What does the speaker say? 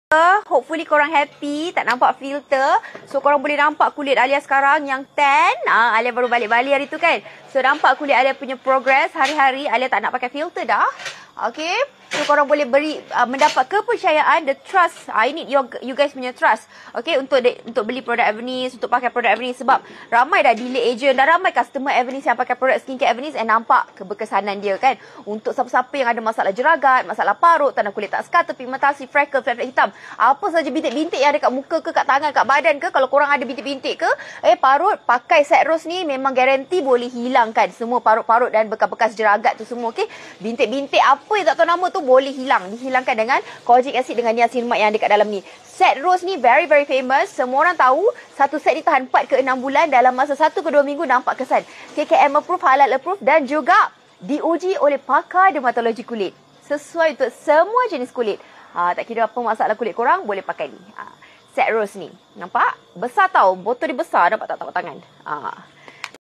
Hopefully korang happy, tak nampak filter. So korang boleh nampak kulit Alia sekarang yang tan. Alia baru balik Bali hari tu kan. So nampak kulit Alia punya progress hari-hari. Alia tak nak pakai filter dah. Okay. So korang boleh mendapat kepercayaan, the trust. I need you guys punya trust. Okay, untuk beli produk Evernice, untuk pakai produk Evernice. Sebab ramai dah dealer agent, dah ramai customer Evernice yang pakai produk skincare Evernice and nampak keberkesanan dia kan. Untuk siapa-siapa yang ada masalah jeragat, masalah parut, tanda kulit tak sekata, pigmentasi, freckle, flat hitam, apa saja bintik-bintik yang ada kat muka ke, kat tangan, kat badan ke, kalau korang ada bintik-bintik ke, parut, pakai Set Rose ni memang garanti boleh hilangkan semua parut-parut dan bekas-bekas jeragat tu semua. Okay, bintik-bintik apa yang tak tahu nama tu boleh dihilangkan dengan kojic acid dengan niacinamide yang ada kat dalam ni. Set Rose ni very famous. Semua orang tahu satu set ni tahan 4 ke 6 bulan, dalam masa 1 ke 2 minggu nampak kesan. KKM approved, halal approved dan juga diuji oleh pakar dermatologi kulit. Sesuai untuk semua jenis kulit. Tak kira apa masalah kulit korang, boleh pakai ni. Set Rose ni. Nampak? Besar tau. Botol dia besar. Nampak tak tangan?